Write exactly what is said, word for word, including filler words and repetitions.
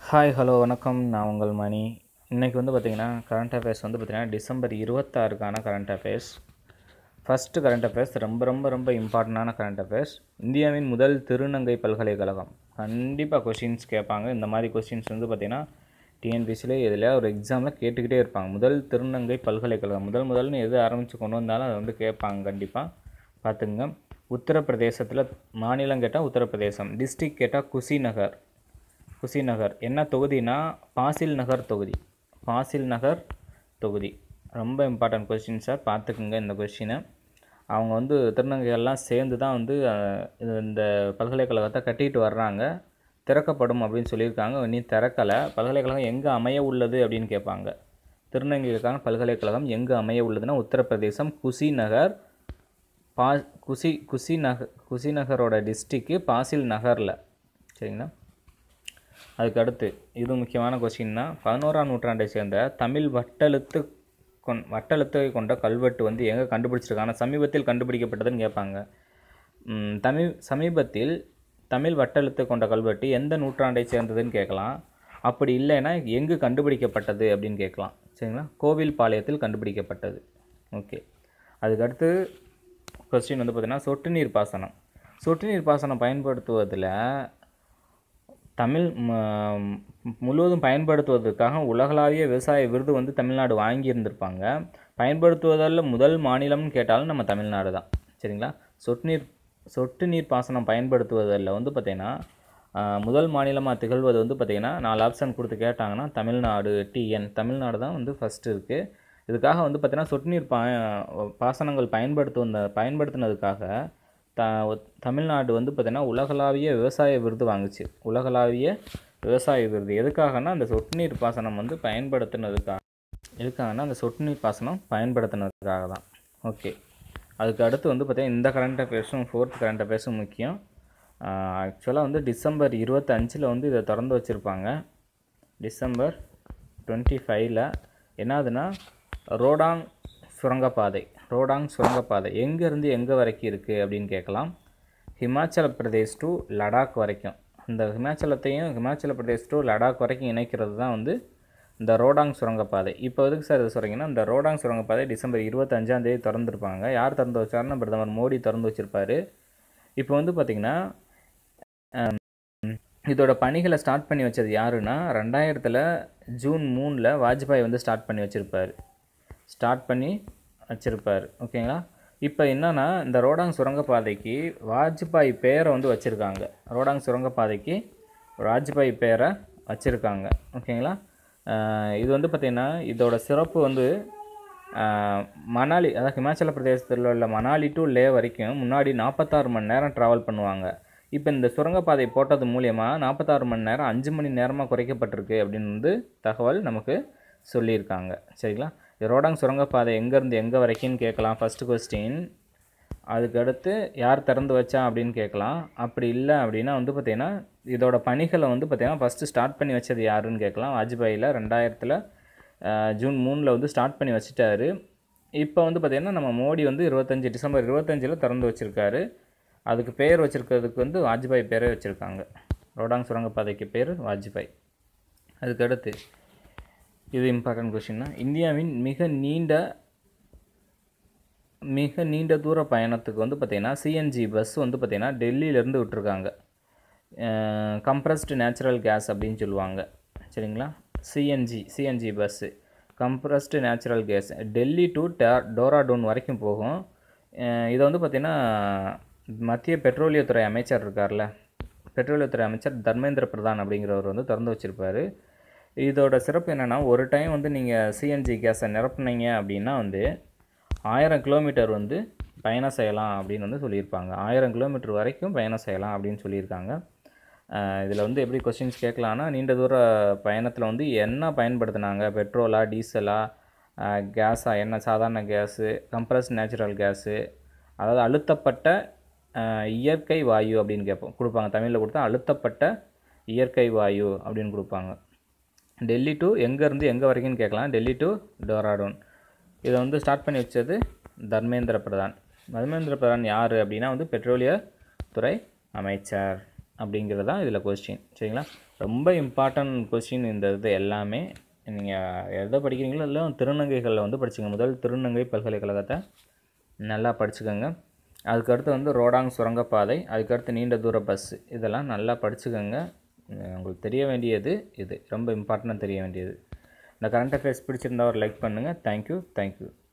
Hi hello வணக்கம். நான் உங்கள் மணி. இன்றைக்கி வந்து பார்த்திங்கன்னா கரண்ட் அஃபேர்ஸ் வந்து பார்த்திங்கன்னா டிசம்பர் இருபத்தாறுக்கான current affairs. First current affairs ரொம்ப ரொம்ப ரொம்ப இம்பார்ட்டண்டான கரண்ட் அஃபேர்ஸ். இந்தியாவின் முதல் திருநங்கை பல்கலைக்கழகம். கண்டிப்பாக கொஷின்ஸ் கேட்பாங்க. இந்த மாதிரி கொஷின்ஸ் வந்து பார்த்திங்கன்னா டிஎன்பிசியில் இதில் ஒரு எக்ஸாமில் கேட்டுக்கிட்டே இருப்பாங்க. முதல் திருநங்கை பல்கலைக்கழகம் முதல் முதல்னு எது ஆரம்பித்து கொண்டு வந்தாலும் அதை வந்து கேட்பாங்க. கண்டிப்பாக பார்த்துங்க. உத்தரப்பிரதேசத்தில் மாநிலம் கேட்டால் உத்தரப்பிரதேசம், டிஸ்ட்ரிக் கேட்டால் குஷிநகர். குஷிநகர் என்ன தொகுதினா பாசில் நகர் தொகுதி. பாசில் நகர் தொகுதி ரொம்ப இம்பார்ட்டன்ட் கொஸ்டின்ஸாக பார்த்துக்குங்க. இந்த கொஸ்டினை அவங்க வந்து திருநங்கைகள்லாம் சேர்ந்து தான் வந்து இந்த பல்கலைக்கழகத்தை கட்டிட்டு வர்றாங்க. திறக்கப்படும் அப்படின்னு சொல்லியிருக்காங்க. இன்னும் திறக்கலை. பல்கலைக்கழகம் எங்கே அமைய உள்ளது அப்படின்னு கேட்பாங்க. திருநங்கைகளுக்கான பல்கலைக்கழகம் எங்கே அமைய உள்ளதுன்னா உத்தரப்பிரதேசம் குஷிநகர். பா குஷி குஷிநகர் குஷிநகரோட டிஸ்ட்ரிக்கு பாசில் நகரில். சரிங்களா? அதுக்கு அடுத்து இது முக்கியமான கொஸ்டின்னா பதினோராம் நூற்றாண்டை சேர்ந்த தமிழ் வட்டெழுத்து கொண் வட்டெழுத்தை கொண்ட கல்வெட்டு வந்து எங்கே கண்டுபிடிச்சிருக்காங்க, சமீபத்தில் கண்டுபிடிக்கப்பட்டதுன்னு கேட்பாங்க. தமிழ் சமீபத்தில் தமிழ் வட்டெழுத்து கொண்ட கல்வெட்டு எந்த நூற்றாண்டை சேர்ந்ததுன்னு கேட்கலாம். அப்படி இல்லைன்னா எங்கு கண்டுபிடிக்கப்பட்டது அப்படின்னு கேட்கலாம். சரிங்களா? கோவில் பாளையத்தில் கண்டுபிடிக்கப்பட்டது. ஓகே. அதுக்கடுத்து கொஸ்டின் வந்து பார்த்திங்கன்னா சொட்டு நீர் பாசனம். சொட்டு நீர் பாசனம் பயன்படுத்துவதில் தமிழ் முழுவதும் பயன்படுத்துவதற்காக உலகளாவிய விவசாய விருது வந்து தமிழ்நாடு வாங்கியிருந்திருப்பாங்க. பயன்படுத்துவதில் முதல் மாநிலம்னு கேட்டாலும் நம்ம தமிழ்நாடு தான். சரிங்களா? சொட்டு நீர் சொட்டு நீர் பாசனம் பயன்படுத்துவதில் வந்து பார்த்திங்கன்னா முதல் மாநிலமாக திகழ்வது வந்து பார்த்திங்கன்னா நாலு ஆப்ஷன் கொடுத்து கேட்டாங்கன்னா தமிழ்நாடு, டிஎன் தமிழ்நாடு தான் வந்து ஃபஸ்ட்டு இருக்குது. இதுக்காக வந்து பார்த்திங்கன்னா சொட்டு நீர் பா பாசனங்கள் பயன்படுத்து பயன்படுத்தினதுக்காக த தமிழ்நாடு வந்து பார்த்திங்கன்னா உலகளாவிய விவசாய விருது வாங்குச்சு. உலகளாவிய விவசாய விருது எதுக்காகனா அந்த சொட்டு நீர் பாசனம் வந்து பயன்படுத்தினதுக்காக எதுக்காகனா அந்த சொட்டு நீர் பாசனம் பயன்படுத்தினதுக்காக தான். ஓகே. அதுக்கு அடுத்து வந்து பார்த்திங்கன்னா இந்த கரண்ட் அஃபேர்ஸும் ஃபோர்த் கரண்ட் அஃபேர்ஸும் முக்கியம். ஆக்சுவலாக வந்து டிசம்பர் இருபத்தஞ்சில் வந்து இதை திறந்து வச்சுருப்பாங்க. டிசம்பர் டுவெண்ட்டி ஃபைவ்ல என்னதுன்னா ரோடாங் சுரங்கப்பாதை. ரோடாங் சுரங்கப்பாதை எங்கேருந்து எங்கே வரைக்கும் இருக்குது அப்படின்னு கேட்கலாம். ஹிமாச்சல பிரதேஷ் டு லடாக் வரைக்கும். இந்த ஹிமாச்சலத்தையும் ஹிமாச்சல பிரதேஷ் டு லடாக் வரைக்கும் இணைக்கிறது தான் வந்து இந்த ரோடாங் சுரங்கப்பாதை. இப்போ எதுக்கு சார் இது சொல்கிறீங்கன்னா இந்த ரோடாங் சுரங்கப்பாதை டிசம்பர் இருபத்தஞ்சாந்தேதி திறந்துருப்பாங்க. யார் திறந்து வச்சாருன்னா பிரதமர் மோடி திறந்து வச்சுருப்பார். இப்போ வந்து பார்த்திங்கன்னா இதோட பணிகளை ஸ்டார்ட் பண்ணி வச்சது யாருன்னா ரெண்டாயிரத்தில் ஜூன் மூணில் வாஜ்பாய் வந்து ஸ்டார்ட் பண்ணி வச்சுருப்பார் ஸ்டார்ட் பண்ணி வச்சுருப்பார் ஓகேங்களா? இப்போ என்னென்னா இந்த ரோடாங் சுரங்கப்பாதைக்கு வாஜ்பாய் பேரை வந்து வச்சுருக்காங்க. ரோடாங் சுரங்கப்பாதைக்கு வாஜ்பாய் பேரை வச்சுருக்காங்க. ஓகேங்களா? இது வந்து பார்த்திங்கன்னா இதோட சிறப்பு வந்து மணாலி, அதாவது ஹிமாச்சல பிரதேசத்தில் உள்ள மணாலி டு லே வரைக்கும் முன்னாடி நாற்பத்தாறு மணி நேரம் ட்ராவல் பண்ணுவாங்க. இப்போ இந்த சுரங்கப்பாதை போட்டது மூலியமாக நாற்பத்தாறு மணி நேரம் அஞ்சு மணி நேரமாக குறைக்கப்பட்டிருக்கு அப்படின்னு வந்து தகவல் நமக்கு சொல்லியிருக்காங்க. சரிங்களா? ரோடாங் சுரங்கப்பாதை எங்கேருந்து எங்கே வரைக்கும்னு கேட்கலாம் ஃபஸ்ட்டு கொஸ்டின். அதுக்கடுத்து யார் திறந்து வச்சா அப்படின்னு கேட்கலாம். அப்படி இல்லை அப்படின்னா வந்து பார்த்திங்கன்னா இதோட பணிகளை வந்து பார்த்திங்கன்னா ஃபஸ்ட்டு ஸ்டார்ட் பண்ணி வச்சது யாருன்னு கேட்கலாம். வாஜ்பாயில் ரெண்டாயிரத்தில் ஜூன் மூணில் வந்து ஸ்டார்ட் பண்ணி வச்சுட்டாரு. இப்போ வந்து பார்த்திங்கன்னா நம்ம மோடி வந்து இருபத்தஞ்சி டிசம்பர் இருபத்தஞ்சில் திறந்து வச்சுருக்காரு. அதுக்கு பேர் வச்சுருக்கிறதுக்கு வந்து வாஜ்பாய் பேரே வச்சுருக்காங்க. ரோடாங் சுரங்கப்பாதைக்கு பேர் வாஜ்பாய். அதுக்கடுத்து இது இம்பார்ட்டன்ட் கொஷின்னா இந்தியாவின் மிக நீண்ட மிக நீண்ட தூர பயணத்துக்கு வந்து பார்த்திங்கன்னா சிஎன்ஜி பஸ் வந்து பார்த்திங்கன்னா டெல்லியிலேருந்து விட்டுருக்காங்க. கம்ப்ரஸ்டு நேச்சுரல் கேஸ் அப்படின்னு சொல்லுவாங்க. சரிங்களா? CNG CNG bus compressed natural gas Delhi to Dehradun வரைக்கும் போகும். இதை வந்து பார்த்திங்கன்னா மத்திய பெட்ரோலியத்துறை அமைச்சர் இருக்கார்ல, பெட்ரோலியத்துறை அமைச்சர் தர்மேந்திர பிரதான் அப்படிங்கிறவர் வந்து திறந்து வச்சுருப்பார். இதோட சிறப்பு என்னென்னா ஒரு டைம் வந்து நீங்கள் சிஎன்ஜி கேஸை நிரப்புனீங்க அப்படின்னா வந்து ஆயிரம் கிலோமீட்டர் வந்து பயணம் செய்யலாம் அப்படின்னு வந்து சொல்லியிருப்பாங்க. ஆயிரம் கிலோமீட்டர் வரைக்கும் பயணம் செய்யலாம் அப்படின்னு சொல்லியிருக்காங்க. இதில் வந்து எப்படி கொஸ்டின்ஸ் கேட்கலான்னா நீண்ட தூர பயணத்தில் வந்து என்ன பயன்படுத்தினாங்க, பெட்ரோலா, டீசலா, கேஸா, என்ன சாதாரண கேஸு, கம்ப்ரஸ்ட் நேச்சுரல் கேஸு, அதாவது அழுத்தப்பட்ட இயற்கை வாயு அப்படின்னு கேட்போம் கொடுப்பாங்க. தமிழில் கொடுத்தா அழுத்தப்பட்ட இயற்கை வாயு அப்படின்னு கொடுப்பாங்க. டெல்லி டு எங்கேருந்து எங்கே வரைக்கும்னு கேட்கலாம். டெல்லி டு டோராடூன். இதை வந்து ஸ்டார்ட் பண்ணி வச்சது தர்மேந்திர பிரதான். தர்மேந்திர பிரதான் யார் அப்படின்னா வந்து பெட்ரோலிய துறை அமைச்சர். அப்படிங்கிறது தான் இதில் கொஸ்டின். சரிங்களா? ரொம்ப இம்பார்ட்டன்ட் கொஸ்டின் இந்த இது எல்லாமே. நீங்கள் எதை படிக்கிறீங்களோ எல்லாம் திருநங்கைகளில் வந்து படிச்சுங்க. முதல் திருநங்கை பல்கலைக்கழகத்தை நல்லா படிச்சுக்கோங்க. அதுக்கடுத்து வந்து ரோடாங் சுரங்கப்பாதை, அதுக்கடுத்து நீண்ட தூர பஸ்ஸு, இதெல்லாம் நல்லா படிச்சுக்கோங்க. உங்களுக்கு தெரிய வேண்டியது இது ரொம்ப இம்பார்ட்டண்ட்டாக தெரிய வேண்டியது. இந்த கரண்ட் அஃபேர்ஸ் பிடிச்சிருந்தா ஒரு லைக் பண்ணுங்கள். Thank you thank you